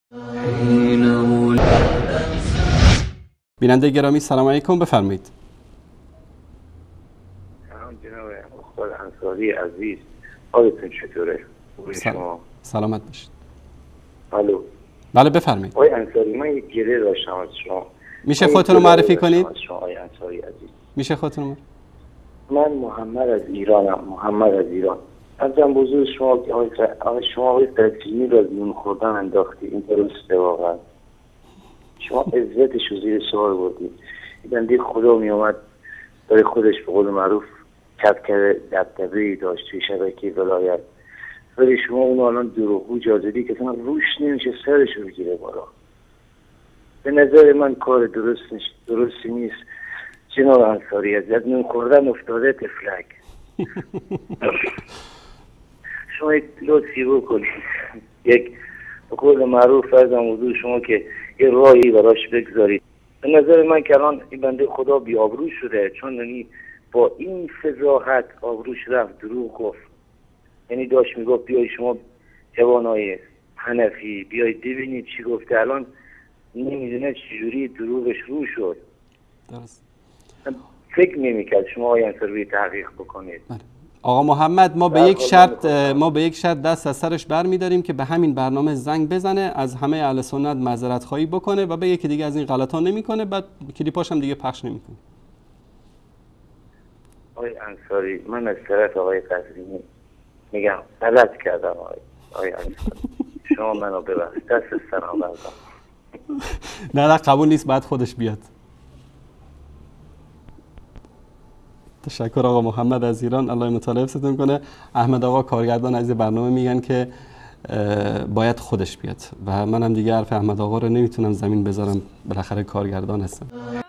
بیننده گرامی سلام علیکم، بفرمایید. سلام جناب استاد انصاری عزیز، حالتون چطوره؟ شما سلامت باشید. الو. بله بفرمایید. آقای انصاری، من یک گله داشتم از شما. میشه خودتون رو معرفی کنید؟ آقای انصاری عزیز. میشه خودتون رو؟ من محمد از ایرانم. محمد از ایران. ازم بزرگ شما که شما تلفیزیونی را از نون خوردن انداختی، این درسته واقعا؟ شما عزتش رو زیر سوال بردید. بنده خدا می اومد برای خودش به قول معروف کبکر دبدبه‌ای داشت توی شبکه ولایت، ولی شما اون الان دروغگو جازدی که اصلا روش نمیشه سرش رو بگیره بالا. به نظر من کار درستی نیست جناب انصاری. از نون خوردن افتاده تفلک. شما یک لطفی بکنید، یک به قول معروف فرضم حضور شما که یه راهی براش بگذارید. به نظر من که الان این بنده خدا بی‌آبرو شده، چون یعنی با این فضاحت آبروش رفت، دروغ گفت. یعنی داشت میگفت بیای شما جوانای حنفی بیایید ببینید چی گفته، الان نمیدونه چجوری دروغش رو شد. درست. فکر نمی‌کرد شما آقای انصاری تحقیق بکنید. آقا محمد، ما به یک شرط دست از سرش برمی‌داریم که به همین برنامه زنگ بزنه، از همه اهل سنت معذرت خواهی بکنه و بگه که دیگه از این غلطا نمی‌کنه، بعد کلیپاش هم دیگه پخش نمی‌کنه. آقای انصاری، من از طرف آقای قزوینی میگم غلط کردم. آقای انصاری شما منو ببخشید، دست سلام بردم. نه قبول نیست، بعد خودش بیاد. تشکر آقا محمد از ایران، الله مطالعه حفظتون کنه. احمد آقا کارگردان عزیز برنامه میگن که باید خودش بیاد و منم دیگه حرف احمد آقا رو نمیتونم زمین بذارم، بالاخره کارگردان هستم.